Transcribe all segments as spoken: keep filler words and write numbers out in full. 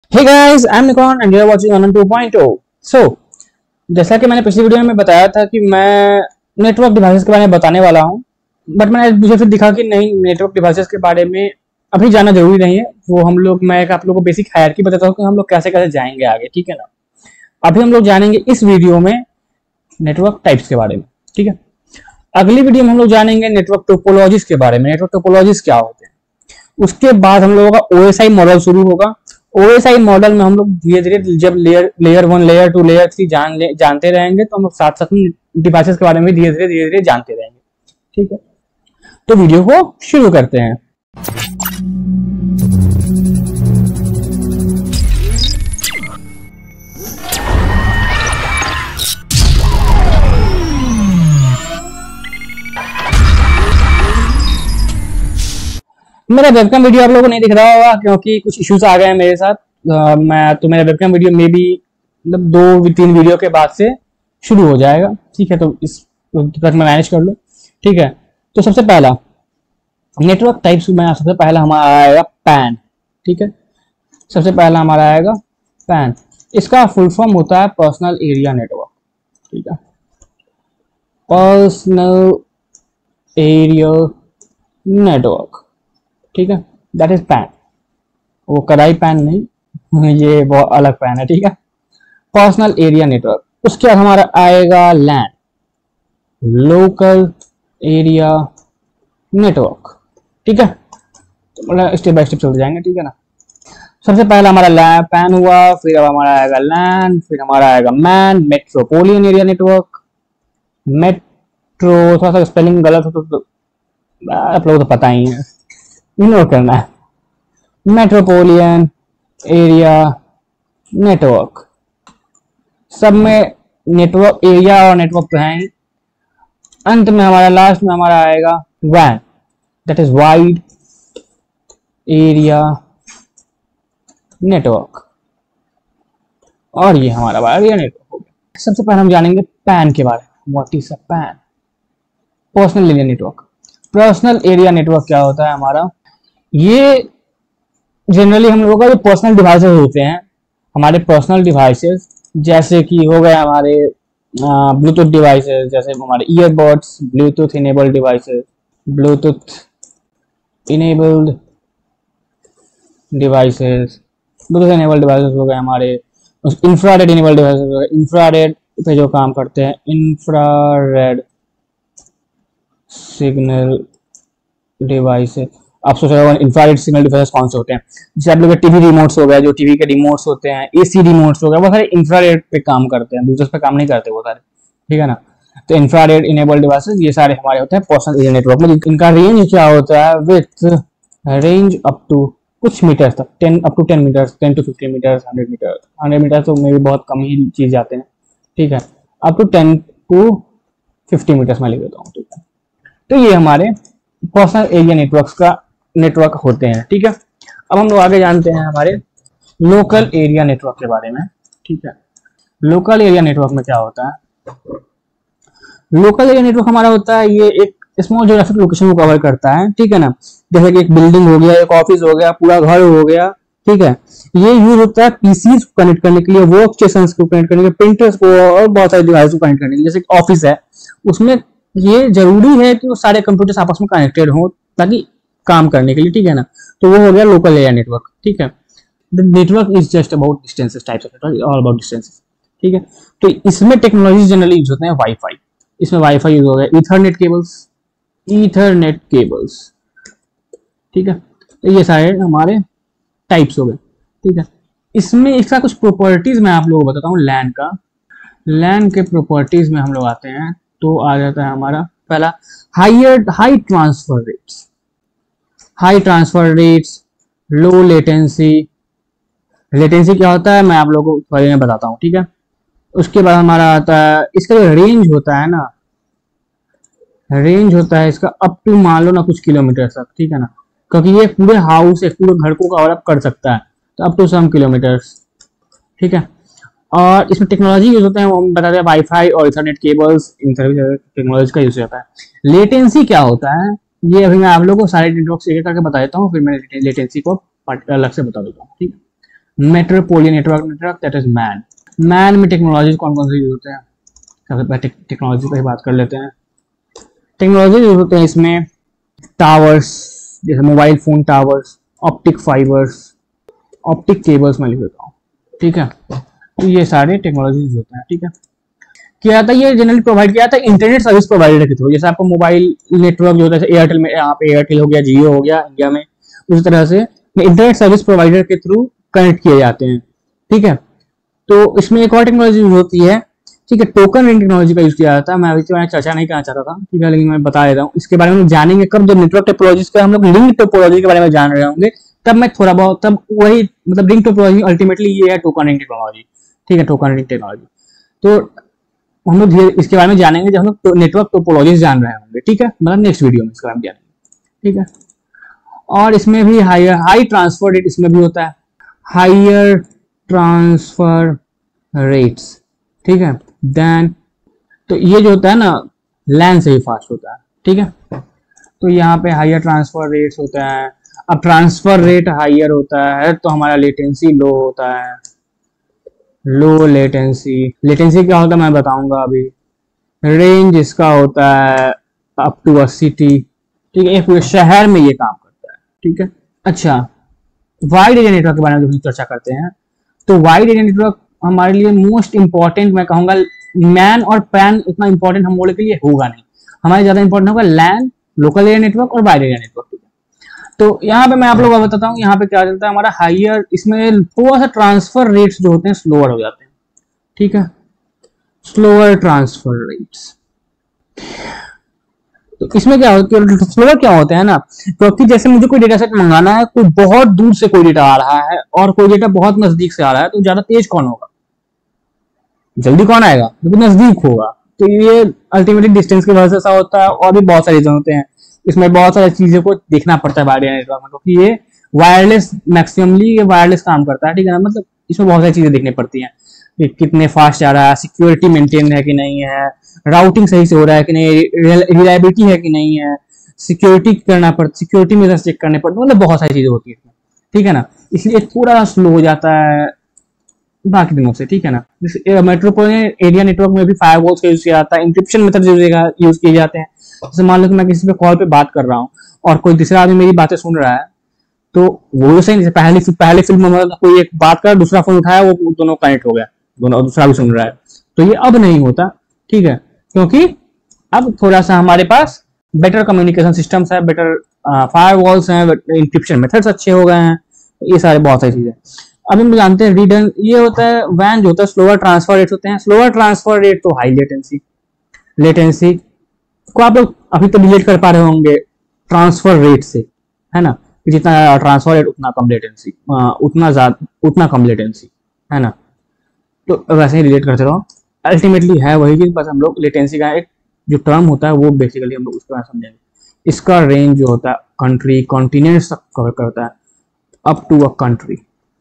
Hey guys, I'm Nikon and you're watching Anan two point O. So, जैसा कि मैंने पिछली वीडियो में बताया था कि मैं नेटवर्क डिवाइसेस के बारे में बताने वाला हूं, बट मैंने मुझे फिर दिखा कि नहीं, नेटवर्क डिवाइसेस के बारे में अभी जाना जरूरी नहीं है। वो हम लोग मैं एक आप लोगों को बेसिक हायरार्की बताता हूं कि हम लोग कैसे कैसे जाएंगे आगे, ठीक है ना। अभी हम लोग जानेंगे इस वीडियो में नेटवर्क टाइप्स के बारे में, ठीक है। अगली वीडियो में हम लोग जानेंगे नेटवर्क टोपोलॉजीज के बारे में, नेटवर्क टोपोलॉजीज क्या होते हैं। उसके बाद हम लोगों का ओएसआई मॉडल शुरू होगा। ओएसआई मॉडल में हम लोग धीरे धीरे जब layer layer one layer two layer three जान ले, जानते रहेंगे तो हम लोग साथ साथ में डिवाइसेस के बारे में धीरे धीरे धीरे धीरे जानते रहेंगे, ठीक है। तो वीडियो को शुरू करते हैं। मेरा वेबकैम वीडियो आप लोगों को नहीं दिख रहा होगा क्योंकि कुछ इश्यूज आ गए हैं मेरे साथ। आ, मैं तो मेरा वेबकैम वीडियो में भी मतलब दो तीन वीडियो के बाद से शुरू हो जाएगा, ठीक है। तो इस तक मैं मैनेज कर लूँ, ठीक है। तो सबसे पहला नेटवर्क टाइप्स में सबसे पहला हमारा आएगा पैन, ठीक है। सबसे पहला हमारा आएगा पैन। इसका फुल फॉर्म होता है पर्सनल एरिया नेटवर्क, ठीक है। पर्सनल एरिया नेटवर्क, ठीक है, दैट इज पैन। वो कड़ाई पैन नहीं, ये बहुत अलग पैन है, ठीक है। Personal area network. उसके बाद हमारा आएगा लैन, लोकल एरिया नेटवर्क, ठीक है। तो मतलब स्टेप बाय स्टेप चलते जाएंगे, ठीक है ना। सबसे पहला हमारा लैन पैन हुआ, फिर अब हमारा आएगा लैन, फिर हमारा आएगा MAN, metropolitan area network. Metro थोड़ा सा स्पेलिंग गलत हो तो आप लोगों को तो पता ही है, इग्नोर करना है। मेट्रोपोलियन एरिया नेटवर्क, सब में नेटवर्क एरिया और नेटवर्क तो है। अंत में हमारा लास्ट में हमारा आएगा वैन, that is wide area network. और ये हमारा वाइड एरिया नेटवर्क हो गया। सबसे पहले हम जानेंगे पैन के बारे में। What is a PAN? Personal area network. Personal area network क्या होता है हमारा? ये जनरली हम लोगों का जो पर्सनल डिवाइसेस होते हैं, हमारे पर्सनल डिवाइसेस, जैसे कि हो गए हमारे ब्लूटूथ डिवाइसेस, जैसे हमारे earbuds, Bluetooth enabled devices, Bluetooth enabled devices Bluetooth enabled devices हो गए हमारे, इंफ्रारेड इनेबल्ड डिवाइसेस हो गए, इंफ्रारेड पे जो काम करते हैं, इंफ्रारेड सिग्नल डिवाइसेस। आप सोच रहे हो इंफ्रारेड सिग्नल डिवाइसेस कौन से होते हैं? जैसे आप लोग टीवी रिमोट्स हो गए, जो टीवी के रिमोट्स होते हैं, एसी रिमोट्स हो गए, वो सारे इंफ्रारेड पे काम करते हैं, ब्लूटूथ पे काम नहीं करते वो सारे, ठीक है ना। तो इंफ्रारेड इनेबल्ड डिवाइसेस ये सारे हमारे होते हैं पर्सनल एरिया नेटवर्क में। इनका रेंज क्या होता है? विथ रेंज अप टू कुछ मीटर्स तक, ten up to ten metres, ten to fifteen metres, hundred metre hundred metre तो मे भी बहुत कम ही चीज जाते हैं, ठीक है। Up to ten to fifty metres मैं लिख देता हूँ, ठीक है। तो ये हमारे पर्सनल एरिया नेटवर्क्स का नेटवर्क होते हैं, ठीक है। अब हम लोग आगे जानते हैं हमारे लोकल एरिया नेटवर्क के बारे में, ठीक है। लोकल एरिया नेटवर्क में क्या होता है? लोकल एरिया नेटवर्क हमारा होता है, ये एक स्मॉल ज्योग्राफिक लोकेशन को कवर करता है, ठीक है ना। जैसे कि एक बिल्डिंग हो गया, एक ऑफिस हो गया, पूरा घर हो गया, ठीक है। ये यूज होता है पीसीज को कनेक्ट करने के लिए, वर्क स्टेशंस को कनेक्ट करने के लिए, प्रिंटर्स को और बहुत सारे डिवाइस को कनेक्ट करने के लिए। जैसे ऑफिस है, उसमें ये जरूरी है कि वो सारे कंप्यूटर्स आपस में कनेक्टेड हो ताकि काम करने के लिए, ठीक है ना। तो वो हो गया लोकल एरिया नेटवर्क, ठीक है। The network is just about distances, types of network all about distances, ठीक है। तो इसमें टेक्नोलॉजी जनरली यूज होते हैं वाईफाई। इसमें वाईफाई यूज हो गया, ईथरनेट केबल्स, ईथरनेट केबल्स, ठीक है। तो ये सारे हमारे टाइप्स हो गए, ठीक है। इसमें इसका कुछ प्रॉपर्टीज मैं आप लोगों को बताता हूँ। लैन का लैन के प्रॉपर्टीज में हम लोग आते हैं तो आ जाता है हमारा पहला higher high transfer rates. High transfer rates, low latency. Latency क्या होता है मैं आप लोगों को बारे में बताता हूँ, ठीक है। उसके बाद हमारा आता है इसका जो रेंज होता है ना, रेंज होता है इसका अप टू मान लो ना कुछ किलोमीटर तक, ठीक है ना। क्योंकि ये पूरे हाउस एक पूरे घर को कवर अप कर सकता है, तो अप टू सम किलोमीटर्स, ठीक है। और इसमें टेक्नोलॉजी यूज होते हैं, हम बताते हैं वाईफाई और इथरनेट केबल्स, इन सभी टेक्नोलॉजी का यूज होता है। लेटेंसी क्या होता है ये अभी मैं आप लोगों को सारे नेटवर्क एक करके बता देता हूँ, फिर मैं लेटेंसी को अलग से बता देता हूँ, ठीक है। Metropolitan network network that is MAN. MAN में टेक्नोलॉजी कौन कौन से यूज होते हैं? सबसे पहले टेक्नोलॉजी पर ही बात कर लेते हैं। टेक्नोलॉजी यूज होते हैं इसमें टावर्स, जैसे mobile phone towers, optic fibres, optic cables में लिख देता हूँ, ठीक है। तो ये सारे टेक्नोलॉजी यूज होते हैं, ठीक है। क्या आता है, ये जनरली प्रोवाइड किया जाता है इंटरनेट सर्विस प्रोवाइडर के थ्रू। जैसे आपको मोबाइल नेटवर्क जो होता है एयरटेल में, यहाँ पे एयरटेल हो गया, जियो हो गया इंडिया में, उसी तरह से इंटरनेट सर्विस प्रोवाइडर के थ्रू कनेक्ट किए जाते हैं, ठीक है। तो इसमें एक और टेक्नोलॉजी यूज होती है, ठीक है, टोकन रिंग टेक्नोलॉजी का यूज किया जाता है। मैं अभी मैंने चर्चा नहीं करना चाहता था, ठीक है, लेकिन मैं बता देता हूँ। इसके बारे में जानेंगे कब, जब नेटवर्क टोपोलॉजी का हम लोग लिंक टोपोलॉजी के बारे में जान रहे होंगे, तब मैं थोड़ा बहुत, तब वही मतलब रिंग टोपोलॉजी अल्टीमेटली ये है टोकन रिंग टेक्नोलॉजी, ठीक है, टोकन रिंग टेक्नोलॉजी। तो हम लोग इसके बारे में जानेंगे जब हम लोग नेटवर्क टोपोलॉजी जान रहे होंगे, ठीक है, मतलब नेक्स्ट वीडियो में इसके बारे में जानेंगे, ठीक है। और इसमें भी हायर हाई ट्रांसफर रेट इसमें भी होता है, हायर ट्रांसफर रेट्स, ठीक है, देन तो ये जो होता है ना लैन से भी फास्ट होता है, ठीक है। तो यहाँ पे हायर ट्रांसफर रेट्स होता है। अब ट्रांसफर रेट हायर होता है तो हमारा लेटेंसी लो होता है, लो लेटेंसी। लेटेंसी क्या होता है मैं बताऊंगा अभी। रेंज इसका होता है अप टू अ सिटी, ठीक है, पूरे शहर में ये काम करता है, ठीक है। अच्छा, वाइड एरिया नेटवर्क के बारे में चर्चा करते हैं। तो वाइड एरिया नेटवर्क हमारे लिए मोस्ट इंपॉर्टेंट, मैं कहूंगा मैन और पैन इतना इंपॉर्टेंट हम लोग के लिए होगा नहीं, हमारे ज्यादा इंपॉर्टेंट होगा लैन, लोकल एरिया नेटवर्क और वाइड एरिया नेटवर्क। तो यहाँ पे मैं आप लोगों को बताता हूँ यहाँ पे क्या चलता है हमारा हायर, इसमें थोड़ा सा ट्रांसफर रेट्स जो होते हैं स्लोअर हो जाते हैं, ठीक है, स्लोअर ट्रांसफर रेट्स। तो इसमें क्या होता है, स्लोअर क्या होते हैं ना, क्योंकि जैसे मुझे कोई डेटा सेट मंगाना है, कोई बहुत दूर से कोई डेटा आ रहा है और कोई डेटा बहुत नजदीक से आ रहा है, तो ज्यादा तेज कौन होगा, जल्दी कौन आएगा, जो नजदीक होगा। तो ये अल्टीमेटली डिस्टेंस की वजह से ऐसा होता है, और भी बहुत सारे रीजन होते हैं। इसमें बहुत सारी चीजों को देखना पड़ता है वाइड एरिया नेटवर्क में, क्योंकि ये वायरलेस मैक्सिममली ये वायरलेस काम करता है, ठीक है ना, मतलब इसमें बहुत सारी चीजें देखनी पड़ती हैं कि कितने फास्ट जा रहा है, सिक्योरिटी मेंटेन है कि नहीं है, राउटिंग सही से हो रहा है कि नहीं, रिलायबिलिटी है कि नहीं है, सिक्योरिटी करना पड़ता, सिक्योरिटी मेजर्स चेक करने पड़ते, मतलब बहुत सारी चीजें होती है, ठीक है ना। इसलिए थोड़ा स्लो हो जाता है बाकी दिनों से, ठीक है ना। मेट्रोपोलियन एरिया नेटवर्क में भी फायरवॉल्स का यूज किया जाता है, इंक्रिप्शन मेथड यूज किए जाते हैं। जैसे मान लो कि मैं किसी पे कॉल पे बात कर रहा हूँ और कोई दूसरा आदमी मेरी बातें सुन रहा है, तो वो तो सही, पहले पहले फिल्म में कोई एक बात कर, दूसरा फोन उठाया, वो दोनों कनेक्ट हो गया, दोनों दूसरा भी सुन रहा है। तो ये अब नहीं होता, ठीक है, क्योंकि अब थोड़ा सा हमारे पास बेटर कम्युनिकेशन सिस्टम्स है, बेटर फायरवॉल्स हैं, इंक्रिप्शन मेथड्स अच्छे हो गए हैं, ये सारे बहुत सारी चीजें। अब हम जानते हैं रीडन, ये होता है वैन जो होता है स्लोअर ट्रांसफर रेट होते हैं। स्लोअर ट्रांसफर रेट तो हाई लेटेंसी, लेटेंसी को आप लोग अभी तो रिलेट कर पा रहे होंगे ट्रांसफर रेट से, है ना, कि जितना ट्रांसफर रेट उतना कम लेटेंसी, उतना ज्यादा उतना कम लेटेंसी, है ना। तो वैसे ही रिलेट करते रहो, अल्टीमेटली है वही चीज, बस हम लोग लेटेंसी का एक जो टर्म होता है वो बेसिकली हम लोग उसके बारे में समझेंगे। इसका रेंज जो होता है कंट्री कॉन्टिनेंट तक कवर करता है, अप टू अ कंट्री,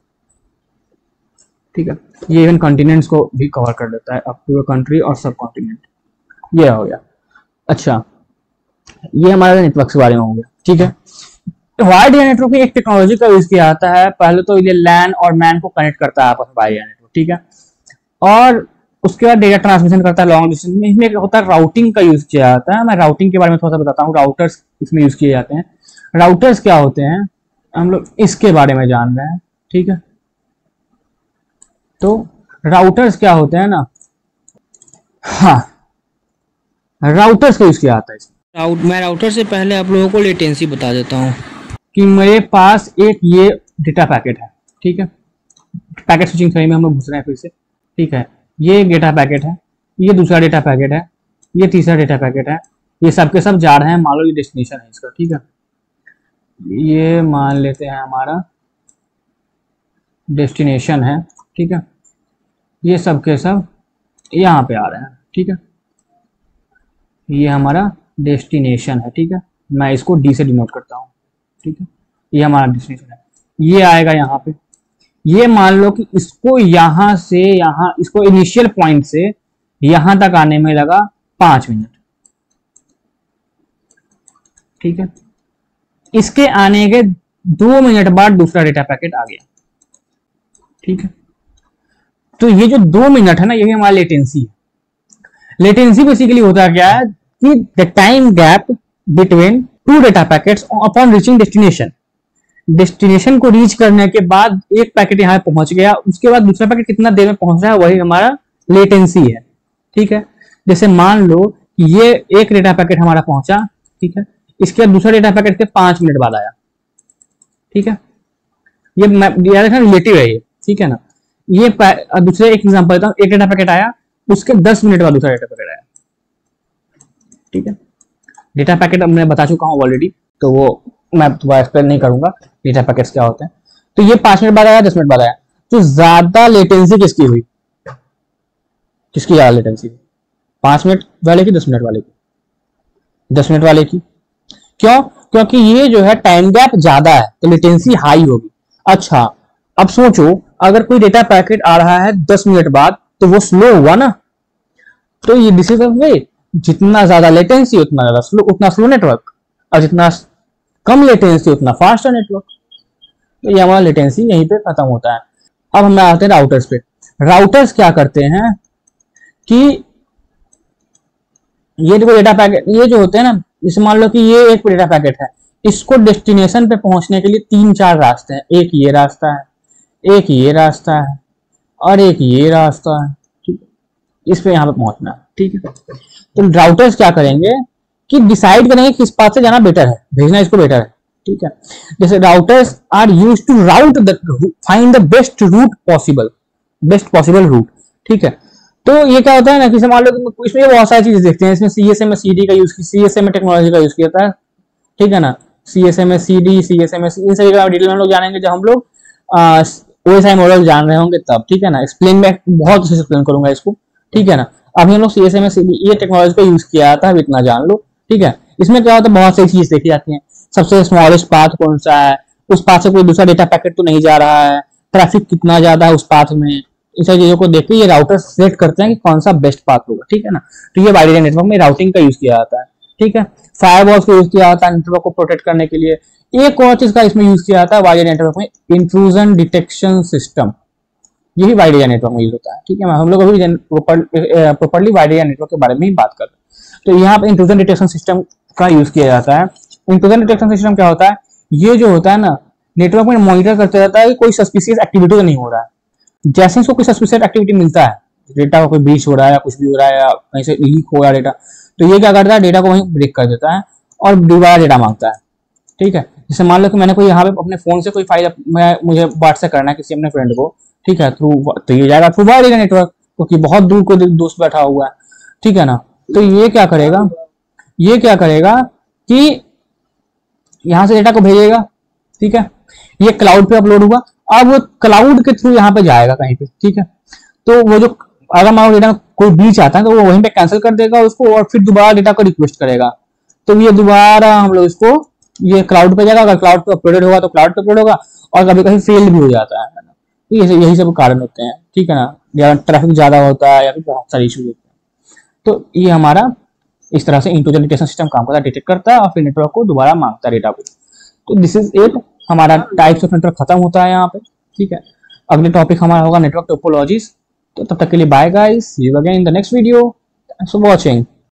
ठीक है, ये इवन कॉन्टिनेंट्स को भी कवर कर देता है, अप टू अ कंट्री और सब कॉन्टिनेंट, ये हो गया। अच्छा, ये हमारा नेटवर्क के बारे में हो गया, ठीक है। वाइड एरिया नेटवर्क में एक टेक्नोलॉजी का यूज किया जाता है, पहले तो ये लैन और मैन को कनेक्ट करता है आपस में वाइड एरिया नेटवर्क, ठीक है, और उसके बाद डेटा ट्रांसमिशन करता है लॉन्ग डिस्टेंस में। इसमें होता है राउटिंग का यूज किया जाता है, मैं राउटिंग के बारे में थोड़ा सा बताता हूँ। राउटर्स इसमें यूज किए जाते हैं। राउटर्स क्या होते हैं हम लोग इसके बारे में जान रहे हैं, ठीक है। तो राउटर्स क्या होते हैं ना, हाँ, राउटर्स का यूज किया जाता है इसमें। राउट मैं राउटर से पहले आप लोगों को लेटेंसी बता देता हूँ कि मेरे पास एक ये डेटा पैकेट है, ठीक है, पैकेट स्विचिंग सही में हम लोग घुस रहे हैं फिर से, ठीक है। ये एक डेटा पैकेट है, ये दूसरा डेटा पैकेट है, ये तीसरा डेटा पैकेट है, ये सब के सब जा रहे हैं, मान लो ये डेस्टिनेशन है इसका, ठीक है। ये मान लेते हैं हमारा डेस्टिनेशन है, ठीक है, ये सब के सब यहाँ पे आ रहे हैं, ठीक है, ये हमारा डेस्टिनेशन है, ठीक है, मैं इसको डी से डिनोट करता हूँ, ठीक है, ये हमारा डेस्टिनेशन है, ये आएगा यहाँ पे। ये मान लो कि इसको यहाँ से यहाँ, इसको इनिशियल पॉइंट से यहाँ तक आने में लगा पांच मिनट, ठीक है, इसके आने के दो मिनट बाद दूसरा डेटा पैकेट आ गया, ठीक है। तो ये जो दो मिनट है ना, यही हमारा लेटेंसी है। लेटेंसी बेसिकली होता क्या है कि the time gap between two data packets upon reaching destination. Destination को रीच करने के बाद एक पैकेट यहाँ पहुंच गया, उसके बाद दूसरा पैकेट कितना देर में पहुंच रहा है, वही हमारा लेटेंसी है। ठीक है। जैसे मान लो कि ये एक डेटा पैकेट हमारा पहुंचा, ठीक है, इसके बाद दूसरा डेटा पैकेट के पांच मिनट बाद आया। ठीक है, ये रिलेटिव है ये, ठीक है ना। ये दूसरे एक एग्जांपल देता हूं, एक डेटा पैकेट आया, उसके दस मिनट बाद दूसरा डेटा पैकेट आया। ठीक है, डेटा पैकेट मैं बता चुका हूं ऑलरेडी, तो वो मैं दोबारा एक्सप्लेन नहीं करूंगा डेटा पैकेट्स क्या होते हैं। तो ये पांच मिनट बाद आया, दस मिनट बाद आया, तो ज्यादा लेटेंसी किसकी हुई? किसकी ज्यादा लेटेंसी? पांच मिनट वाले की, दस मिनट वाले की? दस मिनट वाले की। क्यों? क्योंकि ये जो है टाइम गैप ज्यादा है, तो लेटेंसी हाई होगी। अच्छा, अब सोचो अगर कोई डेटा पैकेट आ रहा है दस मिनट बाद, तो वो स्लो हुआ ना। तो ये दिस इज अ वे, जितना ज्यादा लेटेंसी उतना ज्यादा स्लो, उतना स्लो नेटवर्क, और जितना कम लेटेंसी उतना फास्टर नेटवर्क। तो ये हमारा लेटेंसी यहीं पे खत्म होता है। अब हम आते हैं राउटर्स पे। राउटर्स क्या करते हैं कि ये जो डेटा पैकेट, ये जो होते हैं ना, जैसे मान लो कि ये एक डेटा पैकेट है, इसको डेस्टिनेशन पे पहुंचने के लिए तीन चार रास्ते हैं। एक ये रास्ता है, एक ये रास्ता है, और एक ये रास्ता है। ठीक है, इस पे यहाँ पे पहुंचना है। ठीक है, तो राउटर्स क्या करेंगे कि डिसाइड करेंगे किस पाथ से जाना बेटर है, भेजना इसको बेटर है। ठीक है, जैसे routers are used to route the find the best route possible, best possible route. ठीक है, तो ये क्या होता है ना कि मान लो इसमें बहुत सारी चीजें देखते हैं, इसमें सीएसएम सीडी का यूज, सीएसएम टेक्नोलॉजी का यूज किया जाता है। ठीक है ना, सीएसएम सीडी, सीएसएम इन सभी का डिटेल में लोग जानेंगे जब हम लोग ओएसआई मॉडल जान रहे होंगे तब। ठीक है ना, एक्सप्लेन में बहुत अच्छे से एक्सप्लेन करूंगा इसको। ठीक है ना, अभी हम लोग सीएसएम सीडी ये टेक्नोलॉजी का यूज किया जाता है, अब इतना जान लो। ठीक है, इसमें क्या होता है, बहुत सारी चीज देखी जाती है। सबसे स्मॉलेस्ट पाथ कौन सा है, उस पाथ से कोई दूसरा डेटा पैकेट तो नहीं जा रहा है, ट्रैफिक कितना ज्यादा है उस पाथ में, इन सारी चीजों को देख के ये राउटर सेट करते हैं कि कौन सा बेस्ट पाथ होगा। ठीक है ना, तो ये वाइड एरिया नेटवर्क में राउटिंग का यूज किया जाता है। ठीक है, फायरवॉल्स का यूज किया जाता है नेटवर्क को प्रोटेक्ट करने के लिए। एक और चीज का इसमें यूज किया जाता है वाइड एरिया नेटवर्क में, इंट्रूजन डिटेक्शन सिस्टम, यही वाइड एरिया नेटवर्क में यूज होता है। ठीक है, हम लोग अभी प्रॉपर्ली वाइड एरिया नेटवर्क के बारे में ही बात कर रहे हैं। तो यहाँ पे इंट्रूजन डिटेक्शन सिस्टम का यूज किया जाता है। इंट्रूजन डिटेक्शन सिस्टम क्या होता है, ये जो होता है ना, नेटवर्क में मॉनिटर करते रहता है कि कोई सस्पिशियस एक्टिविटी तो नहीं हो रहा है। जैसे इसको कोई सस्पिशियस एक्टिविटी मिलता है, डेटा का कोई ब्रीच हो रहा है या कुछ भी हो रहा है या कहीं से लीक हो रहा है डेटा, तो ये क्या करता है, डेटा को वहीं ब्रेक कर देता है और दोबारा डेटा मांगता है। ठीक है, जैसे मान लो कि मैंने कोई यहाँ पे अपने फोन से कोई फाइल मैं मुझे व्हाट्सएप करना है किसी अपने फ्रेंड को, ठीक है, थ्रू, तो ये जाएगा थ्रू वाइड एरिया नेटवर्क, क्योंकि बहुत दूर कोई दोस्त बैठा हुआ है। ठीक है ना, तो ये क्या करेगा, ये क्या करेगा कि यहां से डेटा को भेजेगा। ठीक है, ये क्लाउड पे अपलोड हुआ, अब वो क्लाउड के थ्रू यहाँ पे जाएगा कहीं पे। ठीक है, तो वो जो अगर मान लो डेटा कोई बीच आता है तो वो वहीं पे कैंसिल कर देगा उसको और फिर दोबारा डेटा को रिक्वेस्ट करेगा। तो ये दोबारा हम लोग इसको, ये क्लाउड पे जाएगा, अगर क्लाउड पे अपलोडेड होगा तो क्लाउड पे अपलोड होगा, और कभी कभी फेल भी हो जाता है। तो ये यही सब कारण होते हैं। ठीक है ना, या ट्रैफिक ज्यादा होता है या फिर बहुत सारे इशू होते हैं। तो ये हमारा इस तरह से इंट्रूजन डिटेक्शन सिस्टम काम करता है, डिटेक्ट करता है और फिर नेटवर्क को दोबारा मांगता है डेटा को। तो दिस इज इट, हमारा टाइप्स ऑफ नेटवर्क खत्म होता है यहाँ पे। ठीक है, अगले टॉपिक हमारा होगा नेटवर्क टोपोलॉजीज। तो तब तक के लिए bye guys, see you again in the next video, thanks for watching.